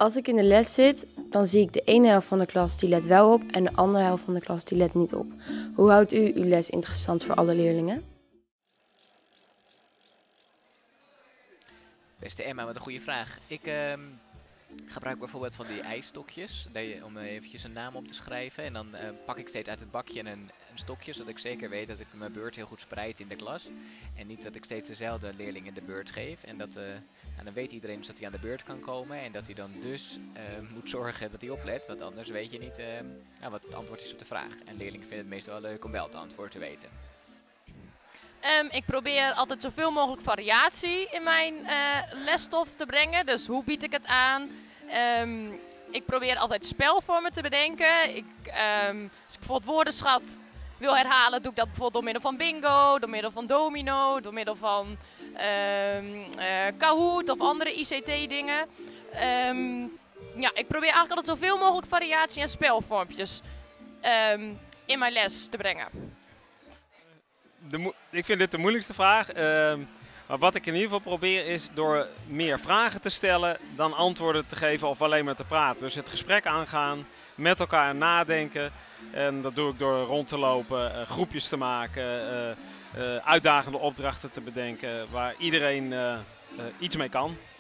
Als ik in de les zit, dan zie ik de ene helft van de klas die let wel op en de andere helft van de klas die let niet op. Hoe houdt u uw les interessant voor alle leerlingen? Beste Emma, wat een goede vraag. Ik gebruik bijvoorbeeld van die ijsstokjes om eventjes een naam op te schrijven. En dan pak ik steeds uit het bakje een stokje, zodat ik zeker weet dat ik mijn beurt heel goed spreid in de klas. En niet dat ik steeds dezelfde leerlingen de beurt geef. En dan weet iedereen dus dat hij aan de beurt kan komen. En dat hij dan dus moet zorgen dat hij oplet. Want anders weet je niet wat het antwoord is op de vraag. En leerlingen vinden het meestal wel leuk om wel het antwoord te weten. Ik probeer altijd zoveel mogelijk variatie in mijn lesstof te brengen. Dus hoe bied ik het aan? Ik probeer altijd spelvormen te bedenken. Als ik bijvoorbeeld woordenschat wil herhalen, doe ik dat bijvoorbeeld door middel van bingo, door middel van domino, door middel van Kahoot of andere ICT-dingen. Ik probeer eigenlijk altijd zoveel mogelijk variatie en spelvormpjes in mijn les te brengen. Ik vind dit de moeilijkste vraag. Maar wat ik in ieder geval probeer is door meer vragen te stellen dan antwoorden te geven of alleen maar te praten. Dus het gesprek aangaan, met elkaar nadenken. En dat doe ik door rond te lopen, groepjes te maken, uitdagende opdrachten te bedenken waar iedereen iets mee kan.